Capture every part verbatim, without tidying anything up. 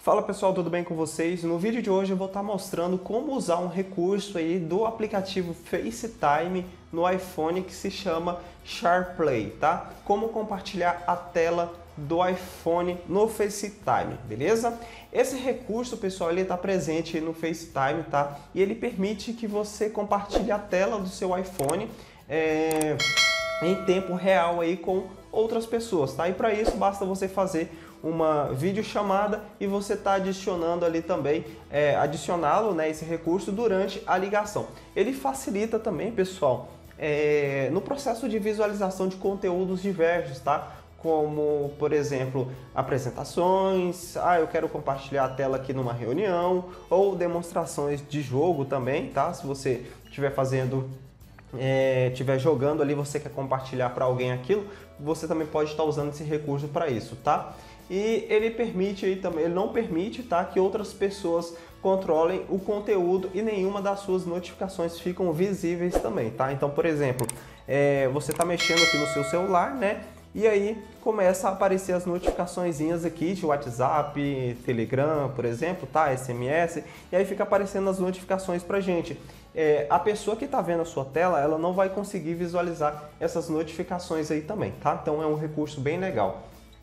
Fala pessoal, tudo bem com vocês? No vídeo de hoje eu vou estar mostrando como usar um recurso aí do aplicativo FaceTime no iPhone que se chama SharePlay, tá? Como compartilhar a tela do iPhone no FaceTime, beleza? Esse recurso, pessoal, ele está presente no FaceTime, tá? E ele permite que você compartilhe a tela do seu iPhone é, em tempo real aí com outras pessoas, tá? E para isso basta você fazer uma videochamada e você está adicionando ali também, é, adicioná-lo, né, esse recurso durante a ligação. Ele facilita também, pessoal, é, no processo de visualização de conteúdos diversos, tá? Como, por exemplo, apresentações, ah, eu quero compartilhar a tela aqui numa reunião, ou demonstrações de jogo também, tá? Se você estiver fazendo, é, estiver jogando ali, você quer compartilhar para alguém aquilo, você também pode estar usando esse recurso para isso, tá? E ele permite aí também, ele não permite, tá, que outras pessoas controlem o conteúdo e nenhuma das suas notificações ficam visíveis também, tá? Então, por exemplo, é, você está mexendo aqui no seu celular, né? E aí começa a aparecer as notificaçõezinhas aqui de WhatsApp, Telegram, por exemplo, tá? S M S, e aí fica aparecendo as notificações pra gente. É, a pessoa que está vendo a sua tela, ela não vai conseguir visualizar essas notificações aí também, tá? Então é um recurso bem legal.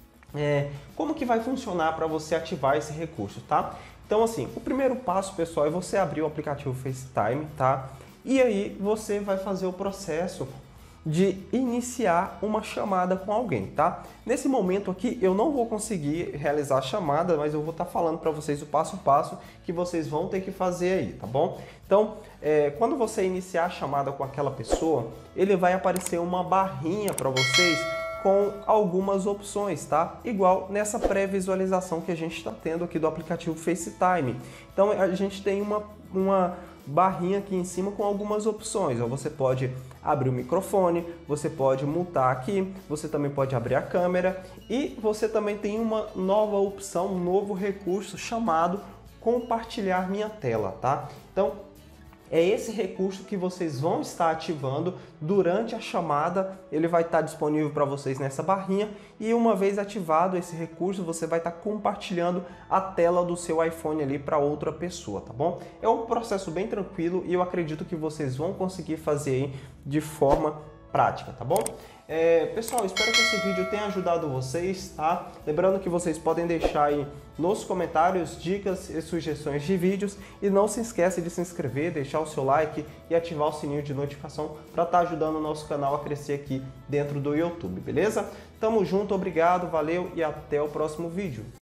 É, como que vai funcionar para você ativar esse recurso, tá? Então, assim, o primeiro passo, pessoal, é você abrir o aplicativo FaceTime, tá? E aí você vai fazer o processo de iniciar uma chamada com alguém, tá? Nesse momento aqui eu não vou conseguir realizar a chamada, mas eu vou estar falando para vocês o passo a passo que vocês vão ter que fazer aí, tá bom? Então, é, quando você iniciar a chamada com aquela pessoa, ele vai aparecer uma barrinha para vocês com algumas opções, tá? Igual nessa pré-visualização que a gente está tendo aqui do aplicativo FaceTime. Então a gente tem uma, uma barrinha aqui em cima com algumas opções. Você pode abrir o microfone, você pode mutar aqui, você também pode abrir a câmera e você também tem uma nova opção, um novo recurso chamado compartilhar minha tela, tá? Então é esse recurso que vocês vão estar ativando durante a chamada, ele vai estar disponível para vocês nessa barrinha e uma vez ativado esse recurso, você vai estar compartilhando a tela do seu iPhone ali para outra pessoa, tá bom? É um processo bem tranquilo e eu acredito que vocês vão conseguir fazer aí de forma prática, tá bom? É, pessoal, espero que esse vídeo tenha ajudado vocês, tá? Lembrando que vocês podem deixar aí nos comentários dicas e sugestões de vídeos e não se esqueça de se inscrever, deixar o seu like e ativar o sininho de notificação para estar ajudando o nosso canal a crescer aqui dentro do YouTube, beleza? Tamo junto, obrigado, valeu e até o próximo vídeo.